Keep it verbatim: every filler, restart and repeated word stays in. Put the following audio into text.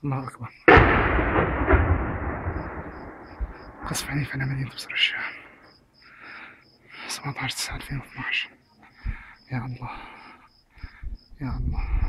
الله أكبر. قصف عنيف على مدينة بصر الشام سبعة عشر تسعة ألفين واثناعش. يا الله يا الله.